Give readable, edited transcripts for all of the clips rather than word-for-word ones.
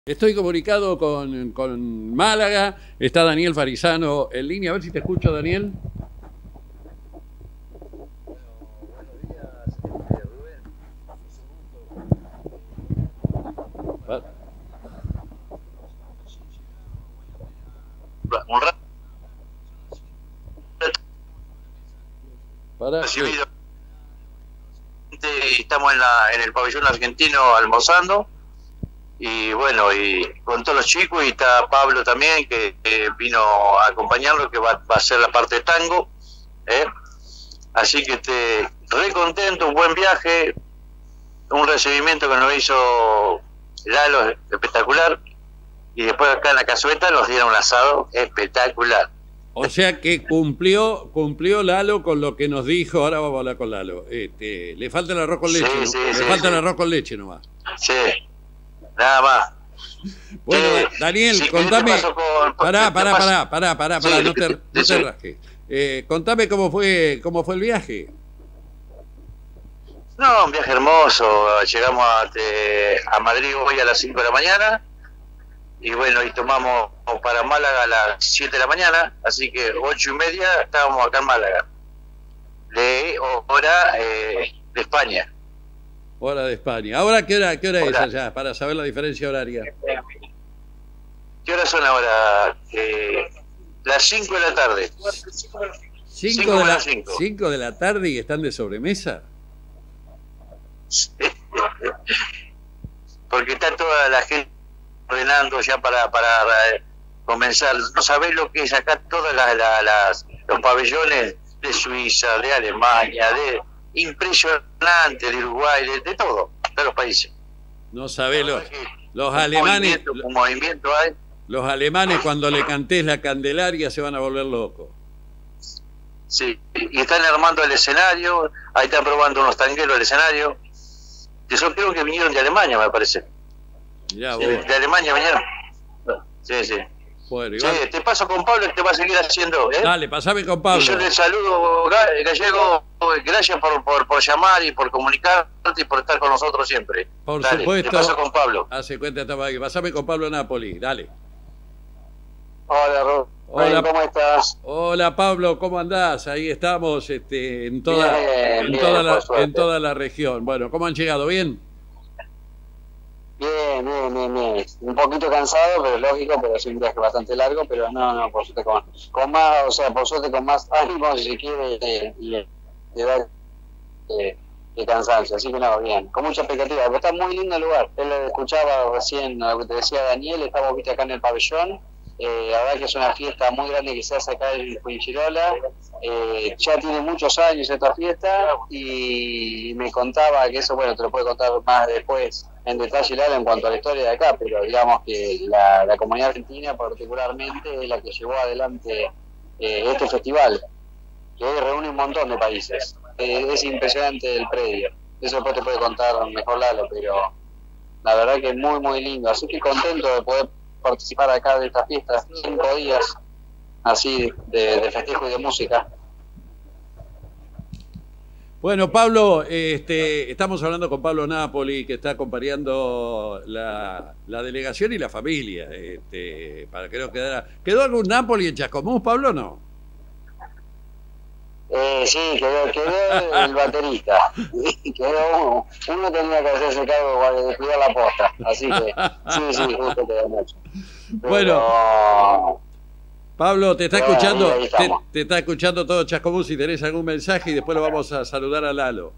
Estoy comunicado con Málaga, está Daniel Farizano en línea, a ver si te escucho, Daniel. Buenos días, Rubén. Un rato recibido. Estamos en el pabellón argentino almorzando y bueno, y con todos los chicos, y está Pablo también que vino a acompañarlo, que va a hacer la parte de tango, así que re contento, un buen viaje, un recibimiento que nos hizo Lalo espectacular, y después acá en la Cazueta nos dieron un asado espectacular. O sea que cumplió Lalo con lo que nos dijo. Ahora vamos a hablar con Lalo. Le falta el arroz con leche, ¿no? Le falta el arroz con leche nomás. Sí, nada más. Bueno, Daniel, contame. Pará, no te rasques. Contame cómo fue el viaje. No, un viaje hermoso. Llegamos a Madrid hoy a las 5 de la mañana. Y bueno, y tomamos para Málaga a las 7 de la mañana, así que 8:30 estábamos acá en Málaga. De hora de España. Hora de España. ¿Ahora qué hora es allá? Para saber la diferencia horaria. ¿Qué hora son ahora? Las 5 de la tarde. 5 de la tarde y están de sobremesa. Porque está toda la gente ordenando ya para comenzar. No sabés lo que es acá, todos los pabellones de Suiza, de Alemania, de impresionante, de Uruguay, de todo, de los países. No sabés los alemanes. Un movimiento hay. Los alemanes, cuando le cantés la Candelaria, se van a volver locos. Sí, y están armando el escenario, ahí están probando unos tangueros el escenario, que son, creo que vinieron de Alemania, me parece. Ya, sí, de Alemania vinieron. Sí. Bueno, sí, te paso con Pablo, que te va a seguir haciendo. Dale, pasame con Pablo. Y yo le saludo, Gallego, gracias por llamar y por comunicarte y por estar con nosotros siempre. Por dale, supuesto. Te paso con Pablo. Hace cuenta, estaba aquí. Pasame con Pablo Napoli, dale. Hola, Rubén. Hola, ¿cómo estás? Hola, Pablo, ¿cómo andás? Ahí estamos en toda la región. Bueno, ¿cómo han llegado? ¿Bien? Bien. Un poquito cansado, pero lógico, pero es un viaje bastante largo, pero no, por suerte con más, o sea, por suerte con más ánimo, si se quiere, de dar de cansancio. Así que no, bien, con mucha expectativa, pero está muy lindo el lugar. Él escuchaba recién lo que te decía Daniel, estamos viste acá en el pabellón. La verdad que es una fiesta muy grande que se hace acá en Fuengirola. Ya tiene muchos años esta fiesta y me contaba que eso, bueno, te lo puede contar más después en detalle Lalo en cuanto a la historia de acá, pero digamos que la comunidad argentina particularmente es la que llevó adelante este festival, que hoy reúne un montón de países. Es impresionante el predio, eso después te puede contar mejor Lalo, pero la verdad que es muy lindo, así que contento de poder participar acá de esta fiesta, 5 días así de festejo y de música. Bueno, Pablo, estamos hablando con Pablo Napoli, que está acompañando la delegación y la familia, para que no quedara. ¿Quedó algún Napoli en Chascomús, Pablo, o no? Sí, quedó el baterista. Quedó uno tenía que hacerse cargo de cuidar la posta, así que sí, justo quedó mucho. Bueno, Pablo, te está escuchando, te está escuchando todo Chascomús. Si tenés algún mensaje y después lo vamos a saludar a Lalo.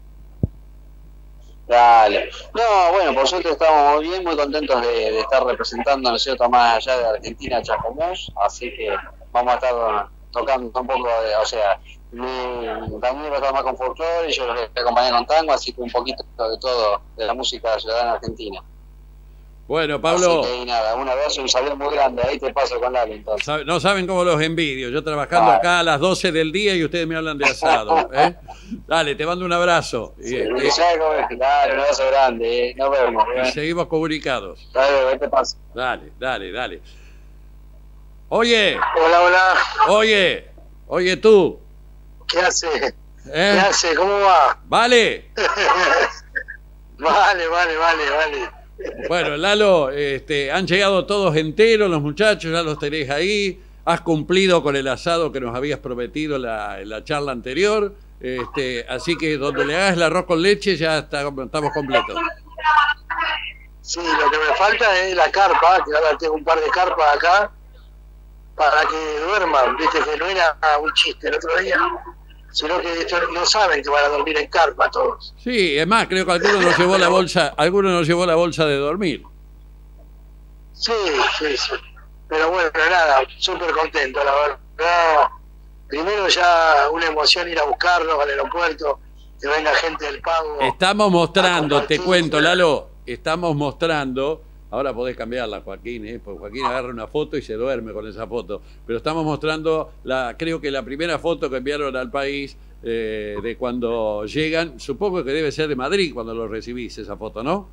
Dale. No, bueno, por suerte estamos muy bien, muy contentos de estar representando, ¿no es cierto?, más allá de Argentina, Chascomús, así que vamos a estar tocando un poco o sea, Daniel va a estar más con folclore y yo los voy a acompañar con tango, así que un poquito de todo, de la música ciudadana argentina. Bueno, Pablo. Así que nada, un abrazo y un saludo muy grande. Ahí te paso con Lalo, entonces. No saben cómo los envidio. Yo trabajando acá a las 12 del día y ustedes me hablan de asado. Dale, te mando un abrazo. Dale, un abrazo grande. Nos vemos. Y seguimos comunicados. Dale, ahí te paso. Dale. Oye. Hola. Oye tú. ¿Qué hace? ¿Qué hace? ¿Cómo va? Vale. Vale. Bueno, Lalo, han llegado todos enteros los muchachos, ya los tenés ahí. Has cumplido con el asado que nos habías prometido en la charla anterior. Así que donde le hagas el arroz con leche ya estamos completos. Sí, lo que me falta es la carpa, que ahora tengo un par de carpas acá, para que duerman, viste, que no era un chiste el otro día, sino que no saben que van a dormir en carpa todos. Sí, es más, creo que alguno nos llevó la bolsa de dormir. Sí. Pero bueno, nada, súper contento, la verdad. Primero ya una emoción ir a buscarlos al aeropuerto, que venga gente del pago. Estamos mostrando, te cuento, Lalo, estamos mostrando, ahora podés cambiarla, Joaquín, porque Joaquín agarra una foto y se duerme con esa foto, pero estamos mostrando, creo que la primera foto que enviaron al país de cuando llegan, supongo que debe ser de Madrid cuando lo recibís esa foto, ¿no?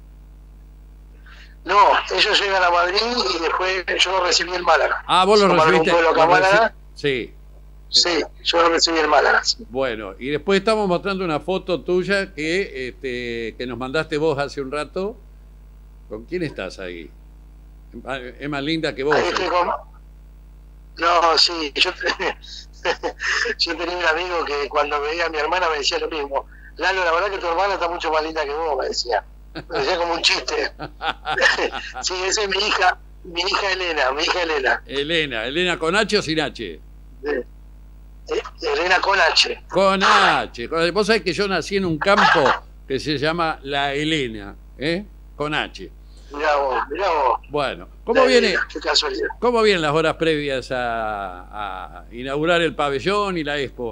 No, ellos llegan a Madrid y después yo lo recibí en Málaga. Ah, vos lo recibiste. Sí. Sí, yo lo recibí en Málaga. Sí. Bueno, y después estamos mostrando una foto tuya que nos mandaste vos hace un rato. ¿Con quién estás ahí? Es más linda que vos. Ahí estoy con... No, sí, yo tenía un amigo que cuando veía a mi hermana me decía lo mismo. Lalo, la verdad que tu hermana está mucho más linda que vos, me decía. Me decía como un chiste. Sí, esa es mi hija Elena. Elena con H o sin H. Elena con H. Con H. Vos sabés que yo nací en un campo que se llama La Elena, con H. Mirá vos. Bueno, ¿cómo vienen viene las horas previas a inaugurar el pabellón y la expo?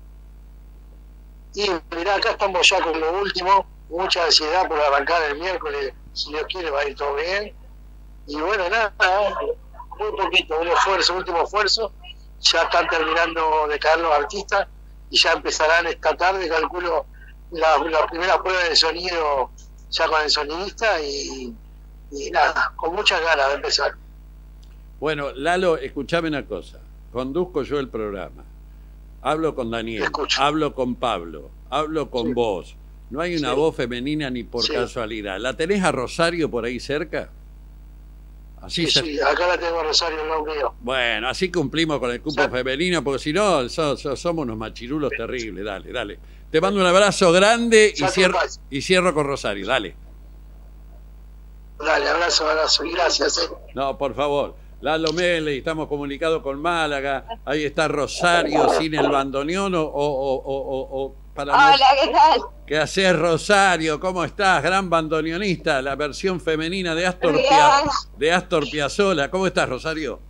Y mirá, acá estamos ya con lo último, mucha ansiedad por arrancar el miércoles, si Dios quiere va a ir todo bien. Y bueno, nada, muy poquito, último esfuerzo. Ya están terminando de caer los artistas y ya empezarán esta tarde, calculo, la primera prueba de sonido ya con el sonidista y nada, con muchas ganas de empezar. Bueno, Lalo, escuchame una cosa. Conduzco yo el programa. Hablo con Daniel, hablo con Pablo, hablo con vos. No hay una voz femenina ni por casualidad. ¿La tenés a Rosario por ahí cerca? Así sí, acá la tengo a Rosario, no mío. Bueno, así cumplimos con el cupo femenino, porque si no, somos unos machirulos terribles. Dale. Te mando un abrazo grande y cierro con Rosario, dale. Dale, abrazo, y gracias. No, por favor. Lalo Mele, estamos comunicados con Málaga. Ahí está Rosario sin el bandoneón para Hola, ¿qué tal? ¿Qué haces, Rosario? ¿Cómo estás? Gran bandoneonista, la versión femenina de Astor Piazzolla. ¿Cómo estás, Rosario?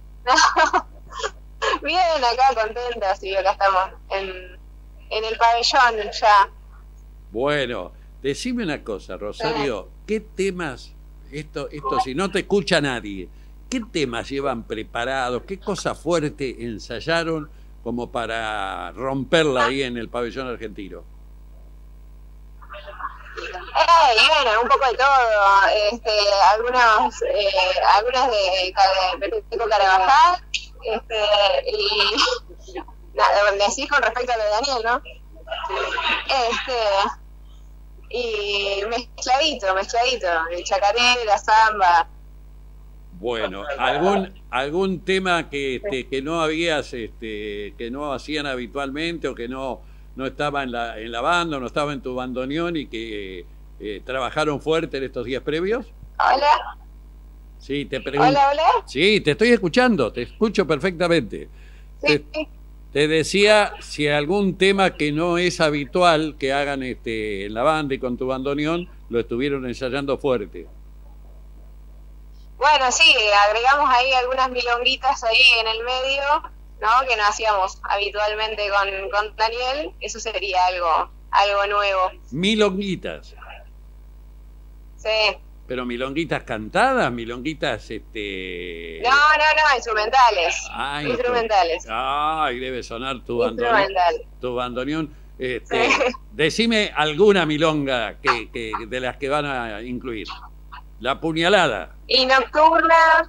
Bien, acá contenta, sí, acá estamos en el pabellón ya. Bueno, decime una cosa, Rosario, ¿qué temas, esto si no te escucha nadie, qué temas llevan preparados, qué cosa fuerte ensayaron como para romperla ahí en el pabellón argentino? Bueno, un poco de todo, algunas de Peteco Carabajal, y nada, decís con respecto a lo de Daniel, ¿no? Y mezcladito, el chacaré, la samba. Bueno, algún tema que no habías, que no hacían habitualmente o que no estaba en la banda, o no estaba en tu bandoneón y que trabajaron fuerte en estos días previos? Hola. Sí, te pregunto. Hola. Sí, te estoy escuchando, te escucho perfectamente. Sí. Te decía si algún tema que no es habitual que hagan en la banda y con tu bandoneón lo estuvieron ensayando fuerte. Bueno, sí, agregamos ahí algunas milonguitas ahí en el medio, ¿no? Que no hacíamos habitualmente con Daniel. Eso sería algo nuevo. Milonguitas. Sí. Pero milonguitas cantadas, milonguitas No, instrumentales. Instrumentales. Ay, debe sonar tu bandoneón. Sí. Decime alguna milonga que de las que van a incluir. La puñalada. Y nocturna,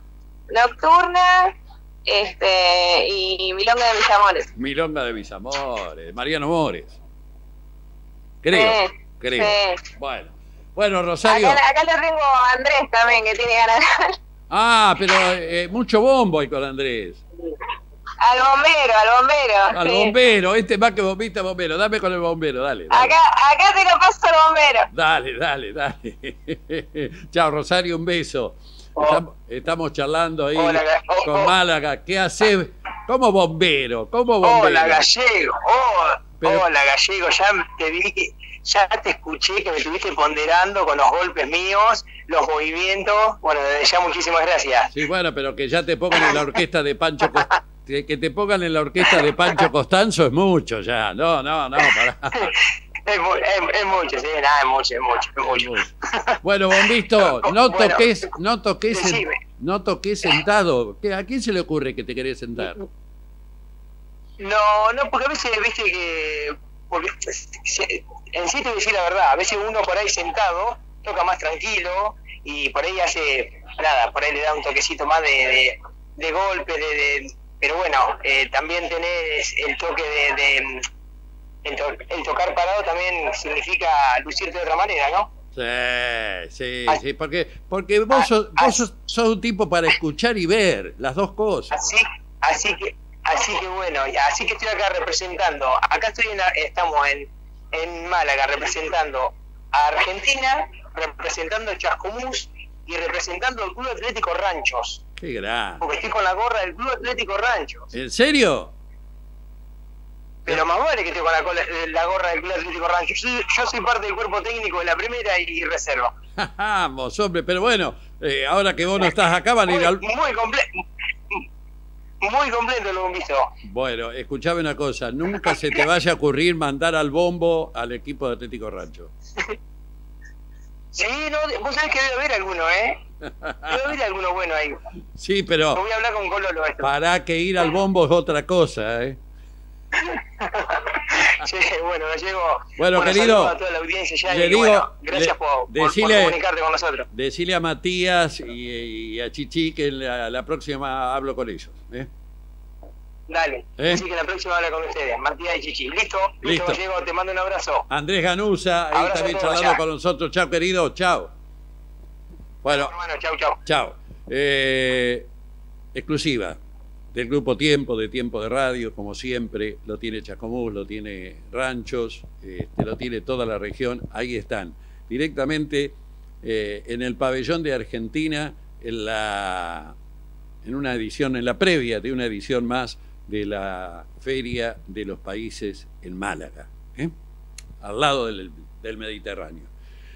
y milonga de mis amores. Milonga de mis amores, Mariano Mores. Creo. Sí. Bueno, Bueno, Rosario. Acá lo tengo a Andrés también, que tiene ganas de hablar. Ah, pero mucho bombo hay con Andrés. Al bombero. Al sí. bombero, este más que bombista, bombero. Dame con el bombero, dale. Acá te lo paso al bombero. Dale. Chao, Rosario, un beso. Estamos charlando ahí con Málaga. ¿Qué haces? ¿Cómo bombero? Hola, Gallego. Hola, Gallego. Ya te escuché que me estuviste ponderando con los golpes míos, los movimientos. Bueno, desde ya muchísimas gracias. Sí, bueno, pero que ya te pongan en la orquesta de Pancho que te pongan en la orquesta de Pancho Costanzo es mucho ya. No, pará. Es mucho, sí, nada, es mucho. Bueno, bombito, no toques decime. sentado. ¿A quién se le ocurre que te querés sentar? No, porque a veces, viste que... Porque, en sí te voy a decir la verdad, a veces uno por ahí sentado toca más tranquilo y por ahí por ahí le da un toquecito más de golpe, pero bueno, también tenés el toque el tocar parado también significa lucirte de otra manera, ¿no? Sí, porque vos sos un tipo para escuchar y ver las dos cosas. Así que bueno, así que estoy acá representando, estamos en Málaga representando a Argentina, representando a Chascomús y representando al Club Atlético Ranchos. Qué grande. Porque estoy con la gorra del Club Atlético Ranchos. ¿En serio? Pero más vale que estoy con la gorra del Club Atlético Ranchos. Yo soy parte del cuerpo técnico de la primera y reserva. Vamos, hombre, pero bueno, ahora que vos no estás acá van a ir al... Muy completo lo han visto. Bueno, escuchame una cosa, nunca se te vaya a ocurrir mandar al bombo al equipo de Atlético Rancho. Sí, vos sabés que debe haber alguno, Debe haber alguno bueno ahí. Sí, pero... Voy a hablar con Cololo esto. Para que ir al bombo es otra cosa, Sí, bueno, Gallego. Bueno, querido, a toda la audiencia ya le y, digo, bueno, gracias por comunicarte con nosotros. Decile a Matías y a Chichi que la próxima hablo con ellos. Dale, así que la próxima habla con ustedes, Matías y Chichi. Listo, Gallego, te mando un abrazo. Andrés Ganuza, ahí abrazo también charlando allá con nosotros. Chao, querido, chao. Bueno, hermano, chao. Exclusiva del Grupo Tiempo, de Tiempo de Radio, como siempre, lo tiene Chascomús, lo tiene Ranchos, lo tiene toda la región, ahí están, directamente en el pabellón de Argentina, en la previa de una edición más de la Feria de los Países en Málaga, al lado del Mediterráneo.